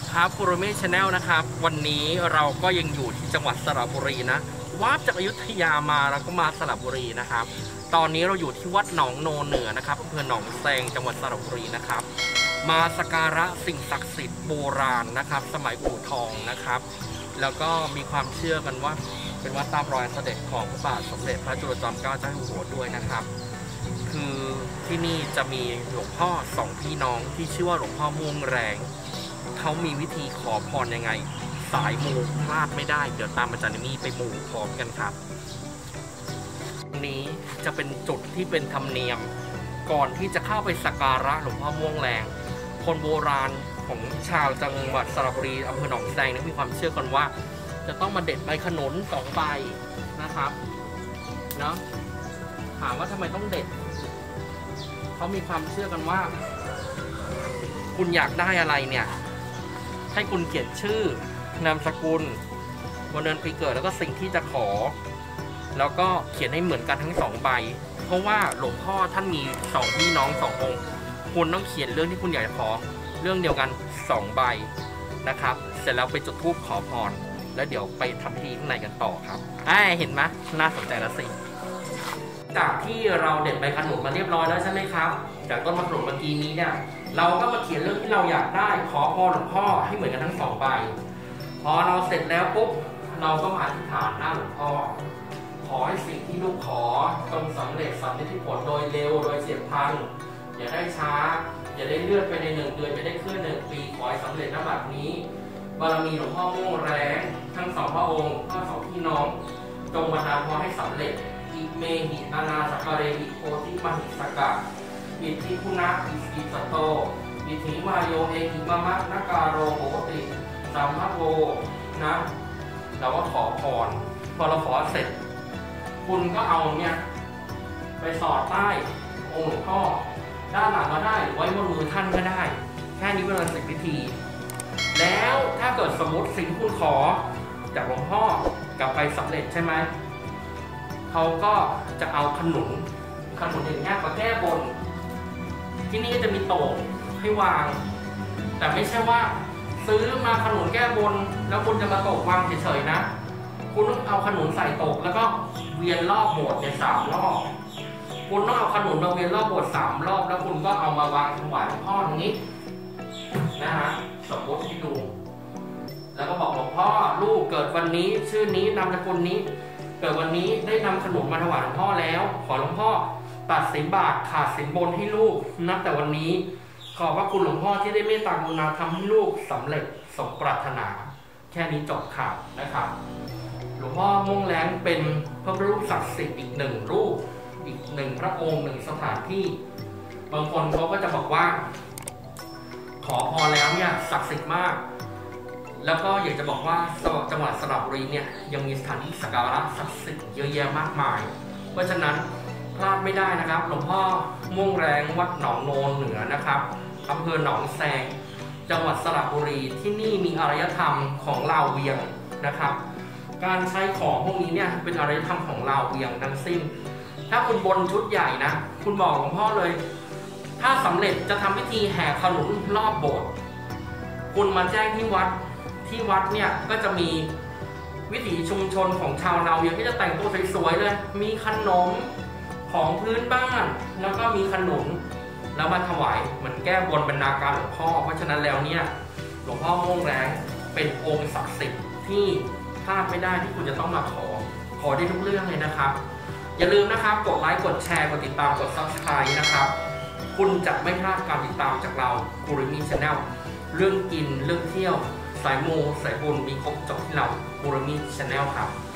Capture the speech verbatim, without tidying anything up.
ครับกูรูมี่ชาแนลนะครับวันนี้เราก็ยังอยู่ที่จังหวัดสระบุรีนะวาบจากอยุธยามาแล้วก็มาสระบุรีนะครับตอนนี้เราอยู่ที่วัดหนองโนเหนือนะครับอำเภอหนองแซงจังหวัดสระบุรีนะครับมาสักการะสิ่งศักดิ์สิทธิ์โบราณนะครับสมัยอู่ทองนะครับแล้วก็มีความเชื่อกันว่าเป็นวัดตามรอยเสด็จของพระบาทสมเด็จพระจุลจอมเกล้าเจ้าอยู่หัวด้วยนะครับคือที่นี่จะมีหลวงพ่อสองพี่น้องที่ชื่อว่าหลวงพ่อม่วงแรงเขามีวิธีขอพรยังไงสายมูพลาดไม่ได้เดี๋ยวตามอาจารย์มี่ไปมูพร้อมกันครับตรงนี้จะเป็นจุดที่เป็นธรรมเนียมก่อนที่จะเข้าไปสักการะหลวงพ่อม่วงแรงคนโบราณของชาวจังหวัดสระบุรีอำเภอหนองแซงมีความเชื่อกันว่าจะต้องมาเด็ดใบขนุนสองใบนะครับเนาะถามว่าทำไมต้องเด็ดเขามีความเชื่อกันว่าคุณอยากได้อะไรเนี่ยให้คุณเขียนชื่อนามสกุลวันเดือนปีเกิดแล้วก็สิ่งที่จะขอแล้วก็เขียนให้เหมือนกันทั้งสองใบเพราะว่าหลวงพ่อท่านมีสองพี่น้องสององค์คุณต้องเขียนเรื่องที่คุณอยากจะขอเรื่องเดียวกันสองใบนะครับเสร็จแล้วไปจุดธูปขอพรแล้วเดี๋ยวไปทำพิธีข้างในกันต่อครับอ่าเห็นไหมน่าสนใจละสิจากที่เราเด็ดใบขนุนมาเรียบร้อยแล้วใช่ไหมครับจากต้นมะขนุนเมื่อกี้นี้เนี่ยเราก็มาเขียนเรื่องที่เราอยากได้ขอพรหลวงพ่อให้เหมือนกันทั้งสองใบพอเราเสร็จแล้วปุ๊บเราก็มาอธิษฐานหน้าหลวงพ่อขอให้สิ่งที่ลูกขอจงสำเร็จสำเร็จที่ผลโดยเร็วโดยเฉียบพลันอย่าได้ช้าอย่าได้เลื่อนไปในหนึ่งเดือนไม่ได้เคลื่อนหนึ่งปีขอให้สำเร็จณบัดนี้บารมีหลวงพ่อม่วงแรงทั้งสองพระองค์ทั้งสองพี่น้องจงบันดาลพรให้สำเร็จอิเมหินานาสักการะอิโพธิมหิสกะอิทิคุณะอิสิสโตอิทิมาโยเอหิมะมะนากาโรโหติสัมภโวนะเราก็ขอพรพอเราขอเสร็จคุณก็เอาเนี่ยไปสอดใต้องค์หลวงพ่อด้านหลังก็ได้หรือไว้บนมือท่านก็ได้แค่นี้เป็นการเสร็จพิธีแล้วถ้าเกิดสมมติสิ่งที่คุณขอจากหลวงพ่อกลับไปสำเร็จใช่ไหมเขาก็จะเอาขนุนขนุนอย่างนี้มาแก้บนที่นี่จะมีโต๊ะให้วางแต่ไม่ใช่ว่าซื้อมาขนุนแก้บนแล้วคุณจะมาโต๊ะวางเฉยๆนะคุณต้องเอาขนุนใส่โต๊ะแล้วก็เวียนรอบโบสถ์เนี่ยสามรอบคุณต้องเอาขนุนมาเวียนรอบโบสถ์สามรอบแล้วคุณก็เอามาวางถวายหลวงพ่อตรงนี้นะฮะสมมติให้ดูแล้วก็บอกหลวงพ่อลูกเกิดวันนี้ชื่อนี้นามสกุลนี้เกิดวันนี้ได้นำขนมมาถวายหลวงพ่อแล้วขอหลวงพ่อตัดสินบาทขาดสินบนให้ลูกนับแต่วันนี้ขอบพระคุณหลวงพ่อที่ได้เมตตากรุณาทำให้ลูกสำเร็จสมปรารถนาแค่นี้จบข่าวนะครับหลวงพ่อม่วงแรงเป็นพระรูปศักดิ์สิทธิ์อีกหนึ่งรูปอีกหนึ่งพระองค์หนึ่งสถานที่บางคนเขาก็จะบอกว่าขอพรแล้วเนี่ยศักดิ์สิทธิ์มากแล้วก็อยากจะบอกว่าจังหวัดสระบุรีเนี่ยยังมีสถานที่สักการะศักดิ์สิทธิ์เยอะแยะมากมายเพราะฉะนั้นพลาดไม่ได้นะครับหลวงพ่อม่วงแรงวัดหนองโนเหนือนะครับอำเภอหนองแซงจังหวัดสระบุรีที่นี่มีอารยธรรมของลาวเวียงนะครับการใช้ของพวกนี้เนี่ยเป็นอารยธรรมของลาวเวียงทั้งสิ้นถ้าคุณบนชุดใหญ่นะคุณบอกหลวงพ่อเลยถ้าสำเร็จจะทำพิธีแห่ขนุนรอบโบสถ์คุณมาแจ้งที่วัดที่วัดเนี่ยก็จะมีวิถีชุมชนของชาวลาวเวียงที่จะแต่งตัวสวยๆเลยมีขนมของพื้นบ้านแล้วก็มีขนุนแล้วมาถวายเหมือนแก้บนบรรณาการหลวงพ่อเพราะฉะนั้นแล้วเนี่ยหลวงพ่อม่วงแรงเป็นองค์ศักดิ์สิทธิ์ที่พลาดไม่ได้ที่คุณจะต้องมาขอขอได้ทุกเรื่องเลยนะครับอย่าลืมนะครับกดไลค์กดแชร์กดติดตามกด ซับสไครบ์ นะครับคุณจะไม่พลาดการติดตามจากเรากูรูมี่ชาแนลเรื่องกินเรื่องเที่ยวสายมูสายบุญมีครบจบที่เรากูรูมี่ชาแนลครับ